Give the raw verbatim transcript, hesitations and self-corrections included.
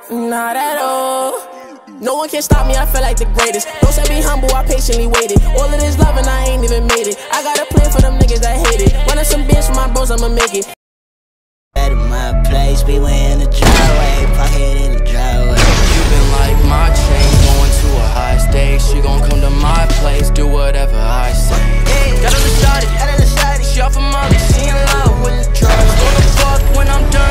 Not at all. No one can stop me, I feel like the greatest. Don't say be humble, I patiently waited. All of this love and I ain't even made it. I got a plan for them niggas that hate it. Running some bitch for my bros, I'ma make it. At my place, be way in the driveway, pocket in the driveway. You been like my chain, going to a high stage. She gon' come to my place, do whatever I say. Hey, Got a little shawty, got a little shawty. she off of Molly, she in love with the drugs. Gonna fuck when I'm done.